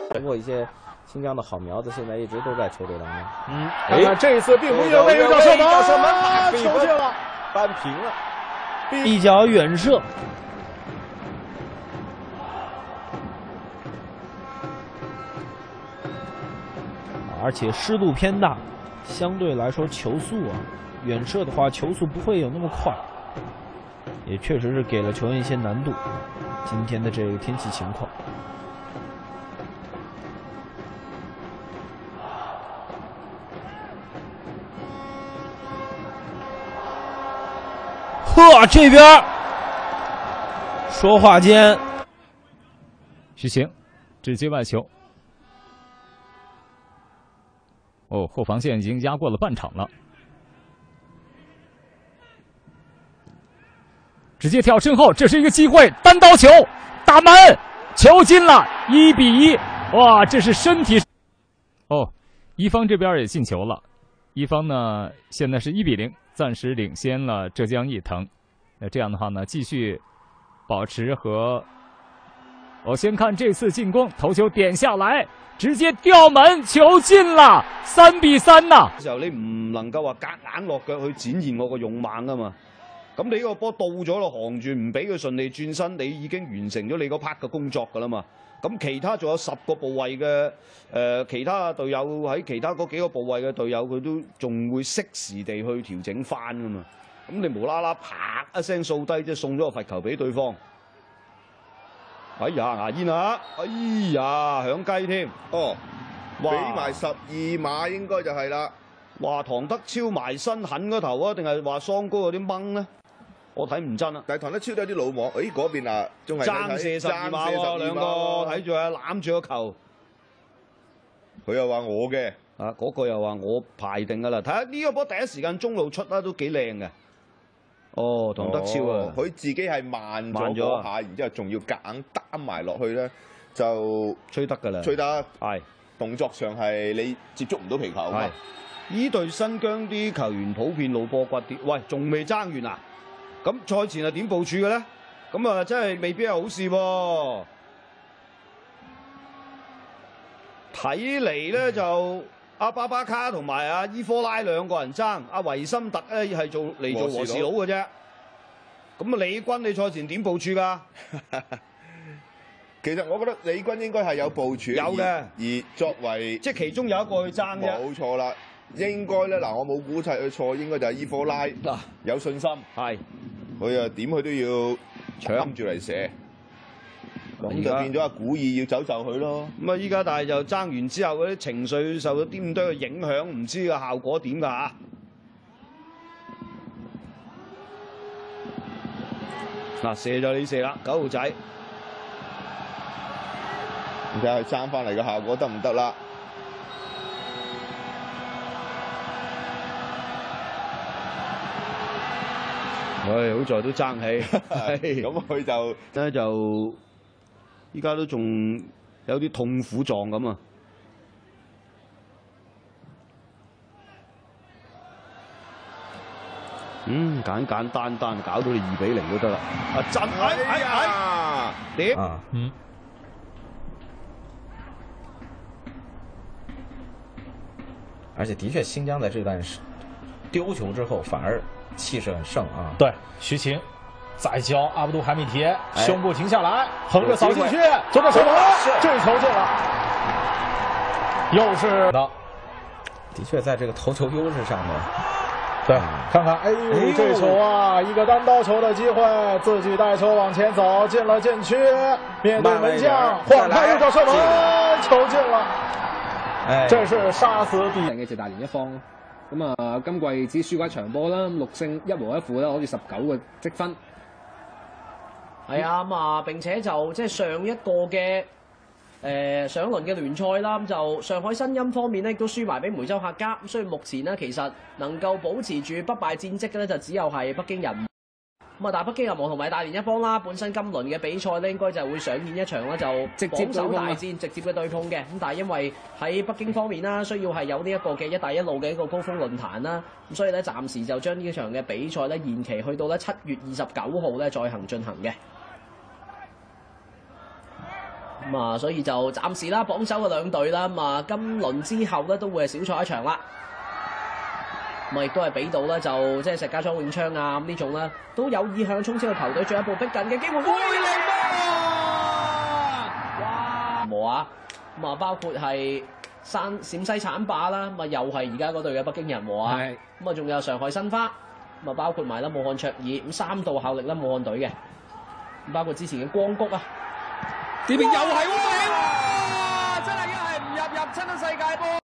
不过一些新疆的好苗子现在一直都在球队当中。 看看这一次并不越位，右脚射门，球进了， 扳平了， 一脚远射。 而且湿度偏大，相对来说球速远射的话球速不会有那么快，也确实是给了球员一些难度。今天的这个天气情况，呵，这边说话间， 徐晴直接外球。 哦，后防线已经压过了半场了，直接跳身后，这是一个机会，单刀球打门，球进了，1比1，哇，这是身体。哦，一方这边也进球了，一方呢现在是1比0，暂时领先了浙江毅腾。那这样的话呢，继续保持和。我先看这次进攻，头球点下来。 直接吊門，球進啦，3比3呐！ 時候你唔能夠話夾硬落腳去展現我個勇猛噶嘛。咁你呢個波到咗咯，航住唔俾佢順利轉身，你已經完成咗你嗰 part 嘅工作噶啦嘛。咁其他仲有10個部位嘅其他隊友喺其他嗰幾個部位嘅隊友，佢都仲會適時地去調整翻噶嘛。咁你無啦啦啪一聲掃低，即係送咗個罰球俾對方。 哎呀，牙煙啊！哎呀，響雞添。 哦，俾埋12碼應該就係啦。 話唐德超埋身狠嗰頭啊，定係話桑哥有啲掹咧？我睇唔真啊。 但係唐德超都有啲魯莽。誒嗰邊啊，仲係爭射12碼喎，兩個睇住啊，攬住個球。 佢又話我嘅。 啊，嗰個又話我排定㗎啦。睇下呢個波第一時間中路出啦，都幾靚嘅。 哦，唐德超啊， 佢自己係慢咗嗰下，然之後仲要夾硬擔埋落去咧，就吹得㗎啦， 吹得係動作上係你接觸唔到皮球啊！ 呢隊新疆啲球員普遍老波骨啲，喂，仲未爭完啊？咁賽前係點部署嘅咧？咁啊，真係未必係好事喎。睇嚟咧就。 阿巴巴卡同埋阿伊科拉兩個人爭，阿維森特咧係做和事佬嘅啫。咁啊，李軍你賽前點部署㗎？ 其實我覺得李軍應該係有部署， 有嘅。 而作為即係其中有一個去爭啫。 冇錯啦，應該咧嗱，我冇估計佢錯，應該就係伊科拉嗱有信心，係佢啊點佢都要搶住嚟射。 咁就變咗阿古爾要走就佢咯。 咁啊，依家但係就爭完之後嗰啲情緒受到啲咁多嘅影響，唔知個效果點㗎嚇？嗱，射咗你射啦，9號仔。 睇下佢爭翻嚟嘅效果得唔得啦？ 唉，好在都爭氣。 咁佢就咧就。 依家都仲有啲痛苦狀咁啊！簡簡單單搞到你2比0都得啦！啊真係點啊？ 而且的确，新疆在这段丢球之后反而气势很盛啊。 对，徐晴。 再教阿布杜海米提，胸部停下来，横着扫进去，左转射门，这球进了，又是的确，在这个头球优势上面， 对，看看，哎呦，这球啊，一个单刀球的机会，自己带球往前走，进了禁区，面对門將，晃開右腳射門，球進了，這是殺死第嘅就大連一方。咁啊，今季只輸過一場波啦，6勝1和1負啦，好似19個積分。 係啊，咁啊，並且就即係上一個嘅上一輪嘅聯賽啦，咁就上海申鑫方面咧，亦都輸埋俾梅州客家，咁所以目前呢，其實能夠保持住不敗戰績嘅咧，就只有係北京人。咁啊，但係北京人和同埋大連一方啦，本身今輪嘅比賽咧，應該就會上演一場咧就榜首大戰，直接嘅對碰嘅。咁但係因為喺北京方面啦，需要係有呢一個嘅一帶一路嘅一個高峰論壇啦，咁所以咧暫時就將呢場嘅比賽咧延期去到咧7月29號咧再行進行嘅。 咁啊，所以就暫時啦，榜首嘅兩隊啦，咁啊，今輪之後咧都會係少賽一場啦。咁啊，亦都係俾到咧，就即係石家莊永昌啊呢種咧，都有意向衝超嘅球隊進一步逼近嘅機會。會嚟哇！磨啊！咁啊，包括係陝西橙霸啦，咁啊又係而家嗰隊嘅北京人和啊。咁啊，仲有上海申花，咁啊包括埋啦武漢卓爾，咁3度效力啦武漢隊嘅，咁包括之前嘅光谷啊。呢邊又係喎！真係一係唔入親到世界波。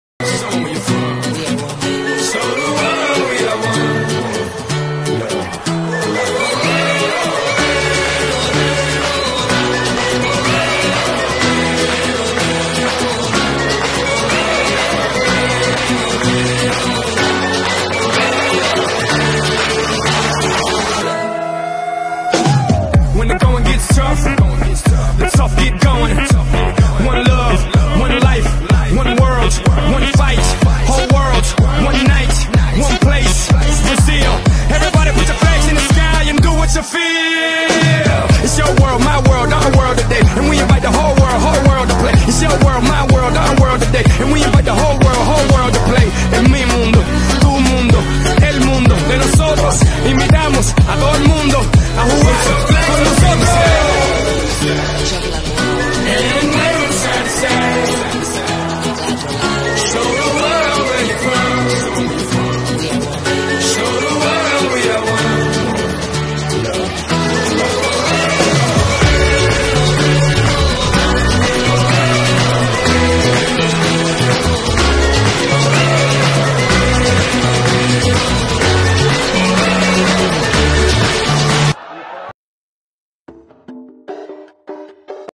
When the going gets tough, the tough get going. One love, one life, one world, one fight, whole world, one night, one place, Brazil. Everybody put your flags in the sky and do what you feel. It's your world, my world, our world today, and we